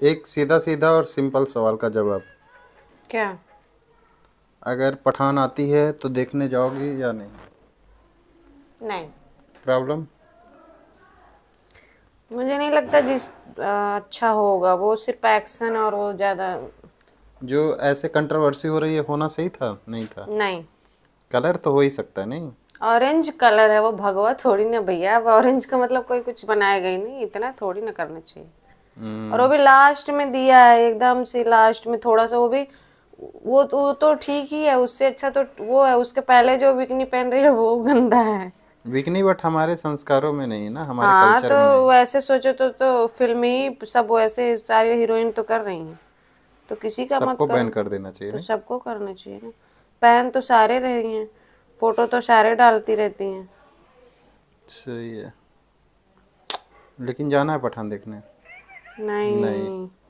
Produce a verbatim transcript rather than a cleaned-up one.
एक सीधा सीधा और सिंपल सवाल का जवाब। क्या? अगर पठान आती है तो देखने जाओगी या नहीं? नहीं, प्रॉब्लम? मुझे नहीं लगता जिस आ, अच्छा होगा वो सिर्फ एक्शन और वो ज्यादा। जो ऐसे कंट्रोवर्सी हो रही है, होना सही था नहीं था? नहीं, कलर तो हो ही सकता है नहीं? ऑरेंज कलर है वो, भगवा थोड़ी ना भैया। अब ऑरेंज का मतलब कोई कुछ बनाएगा ही नहीं, इतना थोड़ी ना करना चाहिए। और वो हम्म। भी लास्ट में दिया है, एकदम से लास्ट में थोड़ा सा, वो भी वो वो तो ठीक ही है। उससे अच्छा तो वो है, उसके पहले जो बिकनी पहन रही है वो गंदा है। वीकनी बट हमारे संस्कारों में नहीं है ना, हमारे हाँ कल्चर तो में नहीं। वैसे सोचो तो तो फिल्म ही सब वैसे सारी हीरोइन तो कर रही हैं, तो किसी का मत सबको बैन करो। कर देना चाहिए तो नहीं? सबको करना चाहिए ना। पहन तो सारे रही हैं, फोटो तो सारे डालती रहती हैं। सही है। लेकिन जाना है पठान देखने? नहीं। नहीं।